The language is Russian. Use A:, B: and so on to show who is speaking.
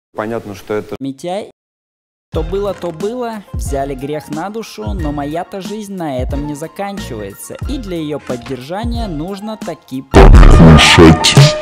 A: Понятно, что это
B: Митяй. То было, взяли грех на душу, но моя-то жизнь на этом не заканчивается. И для ее поддержания нужно таки...